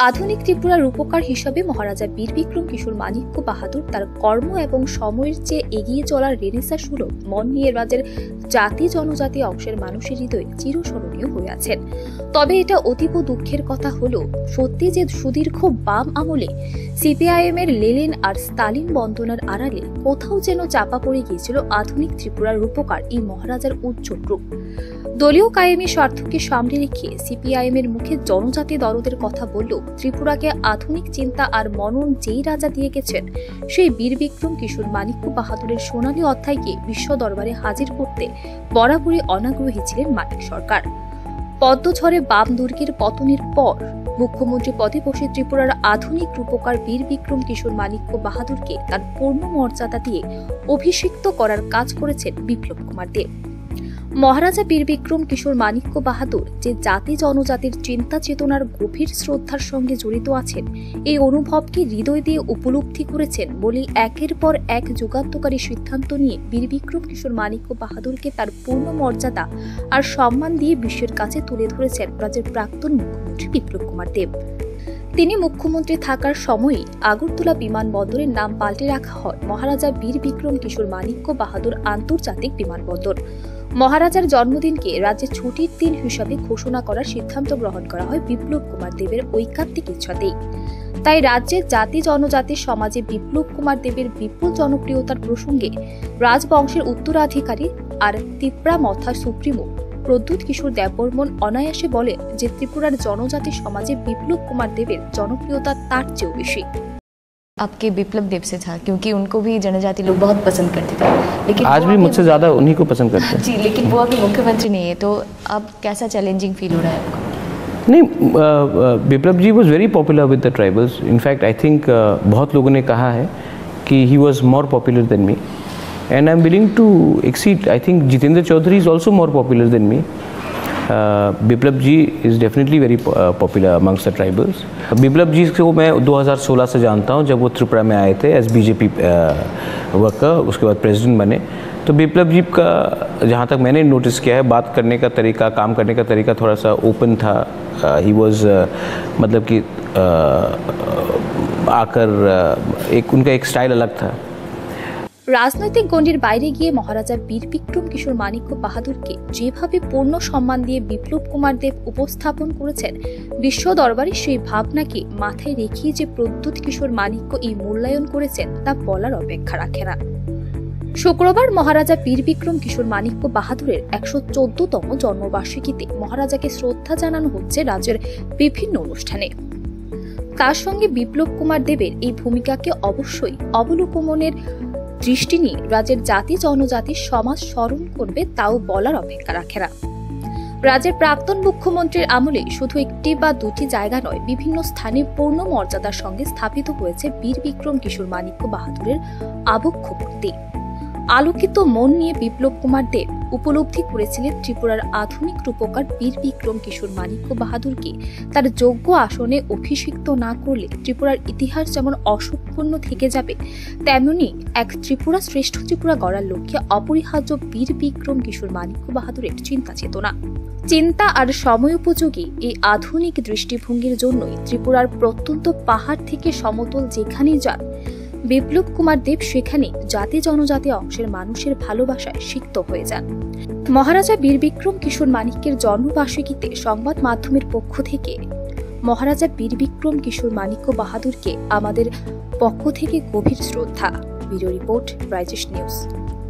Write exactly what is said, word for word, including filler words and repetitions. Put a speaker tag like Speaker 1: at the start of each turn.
Speaker 1: আধুনিক ত্রিপুরার রূপকার হিসাবে মহারাজা বীর বিক্রম কিশোর মানিক্য বাহাদুর তার কর্ম এবং সময়ের চেয়ে এগিয়ে চলার রেনেসাঁসমূলক মন নিয়ে রাজ্যের জাতি জনজাতি অংশের মানুষের হৃদয়ে চিরস্মরণীয় হয়ে আছেন। তবে এটা অতীব দুঃখের কথা হলো সত্যি যে সুদীর্ঘ বাম আমলে সিপিআইএম এর লেনিন আর স্টালিন বন্দনার আড়ালে কোথাও যেন চাপা পড়ে গিয়েছিল আধুনিক ত্রিপুরার রূপকার এই মহারাজার উজ্জ্বল রূপ। দলীয় কায়েমি স্বার্থকে সামনে রেখে সিপিআইএম এর মুখে জনজাতি দরদের কথা বললেও ত্রিপুরাকে আধুনিক চিন্তা আর মনন যেই রাজা দিয়ে গেছেন সেই বীর বিক্রম কিশোর মানিক্য বাহাদুরের সোনালী অধ্যায়কে বিশ্ব দরবারে হাজির করতে বরাবরই অনাগ্রহী ছিলেন মানিক সরকার। পদ্মঝড়ে বাম দুর্গের পতনের পর মুখ্যমন্ত্রী পদে বসে ত্রিপুরার আধুনিক রূপকার বীর বিক্রম কিশোর মানিক্য বাহাদুরকে তার পূর্ণ মর্যাদা দিয়ে অভিষিক্ত করার কাজ করেছেন বিপ্লব কুমার দেব। মহারাজা বীর বিক্রম কিশোর মানিক্য বাহাদুর যে জাতি জনজাতির চিন্তা চেতনার গভীর শ্রদ্ধার সঙ্গে জড়িত আছেন এই অনুভবকে হৃদয় দিয়ে উপলব্ধি করেছেন বলেই একের পর এক যুগান্তকারী সিদ্ধান্ত নিয়ে বীর বিক্রম কিশোর মানিক্য বাহাদুরকে তার পূর্ণ মর্যাদা আর সম্মান দিয়ে বিশ্বের কাছে তুলে ধরেছেন রাজ্যের প্রাক্তন মুখ্যমন্ত্রী বিপ্লব কুমার দেব। তিনি মুখ্যমন্ত্রী থাকার সময়ই আগরতলা বিমানবন্দরের নাম পাল্টে রাখা হয় মহারাজা বীর বিক্রম কিশোর মানিক্য বাহাদুর আন্তর্জাতিক বিমানবন্দর। মহারাজার জন্মদিনকে রাজ্যের ছুটির দিন হিসাবে ঘোষণা করার সিদ্ধান্ত গ্রহণ করা হয় বিপ্লব কুমার দেবের ঐকান্তিক ইচ্ছাতেই। তাই রাজ্যের জাতি জনজাতির সমাজে বিপ্লব কুমার দেবের বিপুল জনপ্রিয়তার প্রসঙ্গে রাজবংশের উত্তরাধিকারী আর তিপ্রা মথা সুপ্রিমো প্রদ্যুৎ কিশোর দেববর্মন অনায়াসে বলে যে ত্রিপুরার জনজাতি সমাজে বিপ্লব কুমার দেবের জনপ্রিয়তা তার চেয়েও বেশি।
Speaker 2: आपके विप्लव देव से था क्योंकि उनको भी जनजाति लोग बहुत पसंद करते थे, लेकिन
Speaker 3: आज भी मुझसे ज़्यादा उन्हीं को पसंद करते हैं।
Speaker 2: जी, लेकिन वो अभी मुख्यमंत्री नहीं है, तो अब कैसा चैलेंजिंग फील हो रहा है आपको?
Speaker 3: नहीं, Biplab ji was very popular with the tribals. In fact I think बहुत लोगों ने कहा है कि he was more popular than me and I am willing to exceed. I think Jitendra Chaudhary is also more popular than me. Biplab ji is definitely very popular amongst the tribals. Biplab ji को मैं दो हज़ार सोलह से जानता हूँ, जब वो त्रिपुरा में आए थे एज बीजेपी वर्कर, उसके बाद प्रेसिडेंट बने। तो बिप्लब जी का जहाँ तक मैंने नोटिस किया है, बात करने का तरीका, काम करने का तरीका थोड़ा सा ओपन था। ही uh, वॉज uh, मतलब कि uh, आकर uh, एक उनका एक स्टाइल अलग था।
Speaker 1: রাজনৈতিক গণ্ডির বাইরে গিয়ে মহারাজা বীর বিক্রম কিশোর মানিক্য বাহাদুরকে যেভাবে পূর্ণ সম্মান দিয়ে বিপ্লব কুমার দেব উপস্থাপন করেছেন বিশ্ব দরবারে সেই ভাবনাকে মাথায় রেখে যে প্রদ্যুৎ কিশোর মানিক্য এই মূল্যায়ন করেছেন তা বলার অপেক্ষা রাখে না। শুক্রবার মহারাজা বীর বিক্রম কিশোর মানিক্য বাহাদুরের একশো চোদ্দতম জন্মবার্ষিকীতে মহারাজাকে শ্রদ্ধা জানানো হচ্ছে রাজ্যের বিভিন্ন অনুষ্ঠানে। তার সঙ্গে বিপ্লব কুমার দেবের এই ভূমিকাকে অবশ্যই অবলোকনের দৃষ্টি নিয়ে রাজ্যের জাতি জনজাতির সমাজ স্মরণ করবে তাও বলার অপেক্ষা রাখে না। রাজ্যের প্রাক্তন মুখ্যমন্ত্রীর আমলে শুধু একটি বা দুটি জায়গা নয়, বিভিন্ন স্থানে পূর্ণ মর্যাদার সঙ্গে স্থাপিত হয়েছে বীর বিক্রম কিশোর মানিক্য বাহাদুরের আবক্ষ মূর্তি। আলোকিত মন নিয়ে বিপ্লব কুমার দেব উপলব্ধি করেছিলেন ত্রিপুরার আধুনিক রূপকার বীর বিক্রম কিশোর মানিক্য বাহাদুরকে তার যোগ্য আসনে অভিষিক্ত না করলে ত্রিপুরার ইতিহাস যেমন অসম্পূর্ণ থেকে যাবে, তেমনি এক ত্রিপুরা শ্রেষ্ঠ ত্রিপুরা গড়ার লক্ষ্যে অপরিহার্য বীর বিক্রম কিশোর মানিক্য বাহাদুরের চিন্তা চেতনা চিন্তা আর সময়োপযোগী এই আধুনিক দৃষ্টিভঙ্গির জন্যই ত্রিপুরার প্রত্যন্ত পাহাড় থেকে সমতল যেখানেই যান বিপ্লব কুমার দেব সেখানে জাতি জনজাতি অংশের মানুষের ভালোবাসায় সিক্ত হয়ে যান। মহারাজা বীর বিক্রম কিশোর মানিক্যের জন্মবার্ষিকীতে সংবাদ মাধ্যমের পক্ষ থেকে মহারাজা বীর বিক্রম কিশোর মানিক্য বাহাদুরকে আমাদের পক্ষ থেকে গভীর শ্রদ্ধা। ব্যুরো রিপোর্ট, রাইজেশ নিউজ।